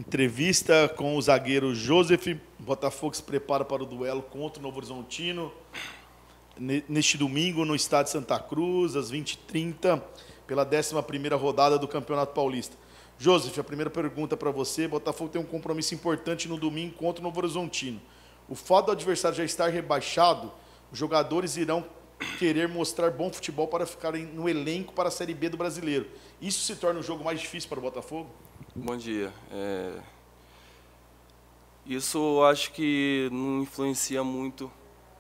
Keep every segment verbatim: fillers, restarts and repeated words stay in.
Entrevista com o zagueiro Joseph. Botafogo se prepara para o duelo contra o Novo Horizontino neste domingo no estádio Santa Cruz, às vinte e trinta, pela décima primeira rodada do Campeonato Paulista. Joseph, a primeira pergunta para você. Botafogo tem um compromisso importante no domingo contra o Novo Horizontino. O fato do adversário já estar rebaixado, os jogadores irão querer mostrar bom futebol para ficarem no elenco para a Série B do Brasileiro. Isso se torna um jogo mais difícil para o Botafogo? Bom dia. É... Isso eu acho que não influencia muito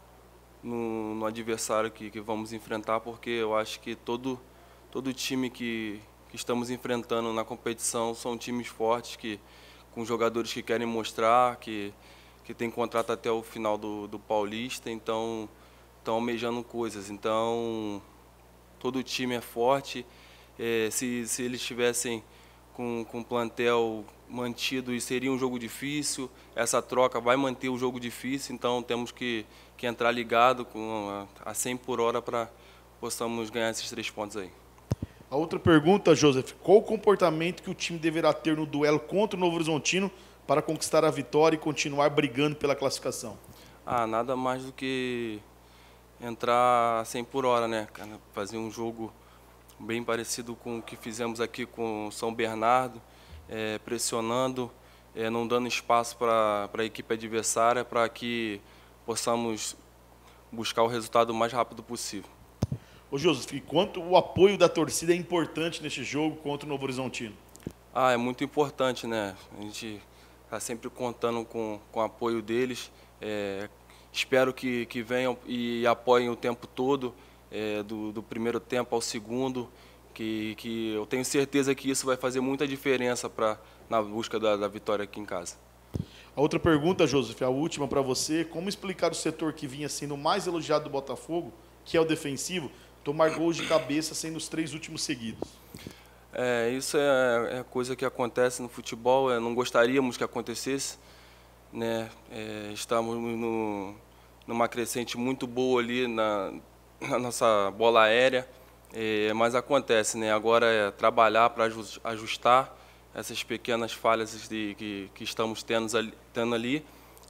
no, no adversário que, que vamos enfrentar, porque eu acho que todo, todo time que, que estamos enfrentando na competição são times fortes, que, com jogadores que querem mostrar, que, que tem contrato até o final do, do Paulista, então estão almejando coisas. Então, todo time é forte. É, se, se eles tivessem com, com o plantel mantido, e seria um jogo difícil, essa troca vai manter o jogo difícil, então temos que, que entrar ligado com a, a cem por hora para possamos ganhar esses três pontos aí. A outra pergunta, Joseph, qual o comportamento que o time deverá ter no duelo contra o Novo Horizontino para conquistar a vitória e continuar brigando pela classificação? Ah, nada mais do que entrar a cem por hora, né, cara? Fazer um jogo bem parecido com o que fizemos aqui com o São Bernardo, é, pressionando, é, não dando espaço para a equipe adversária, para que possamos buscar o resultado o mais rápido possível. Ô Joseph, quanto o apoio da torcida é importante neste jogo contra o Novo Horizontino? Ah, é muito importante, né? A gente está sempre contando com, com o apoio deles. É, espero que, que venham e apoiem o tempo todo, é, do, do primeiro tempo ao segundo, que, que eu tenho certeza que isso vai fazer muita diferença pra, na busca da, da vitória aqui em casa. A outra pergunta, Joseph, a última para você, como explicar o setor que vinha sendo mais elogiado do Botafogo, que é o defensivo, tomar gols de cabeça sendo os três últimos seguidos? É, isso é, é coisa que acontece no futebol, é, não gostaríamos que acontecesse, né? É, estamos no, numa crescente muito boa ali na, na nossa bola aérea, é, mas acontece, né? Agora é trabalhar para ajustar essas pequenas falhas de, que, que estamos tendo ali, tendo ali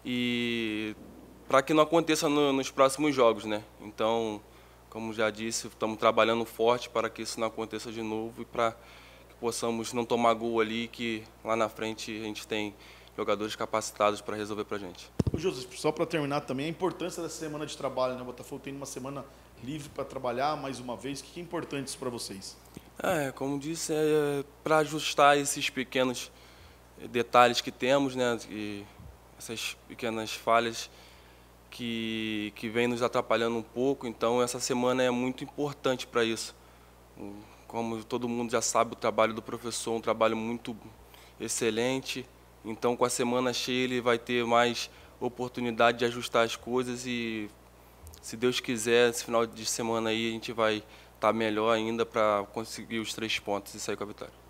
e para que não aconteça no, nos próximos jogos, né? Então, como já disse, estamos trabalhando forte para que isso não aconteça de novo e para que possamos não tomar gol ali, que lá na frente a gente tem jogadores capacitados para resolver para a gente. Ô Joseph, só para terminar também, a importância dessa semana de trabalho, né? O Botafogo tem uma semana livre para trabalhar mais uma vez. O que é importante isso para vocês? É, como disse, é para ajustar esses pequenos detalhes que temos, né? E essas pequenas falhas que, que vem nos atrapalhando um pouco, então essa semana é muito importante para isso. Como todo mundo já sabe, o trabalho do professor é um trabalho muito excelente, então com a semana cheia ele vai ter mais oportunidade de ajustar as coisas e, se Deus quiser, esse final de semana aí a gente vai estar melhor ainda para conseguir os três pontos e sair com a vitória.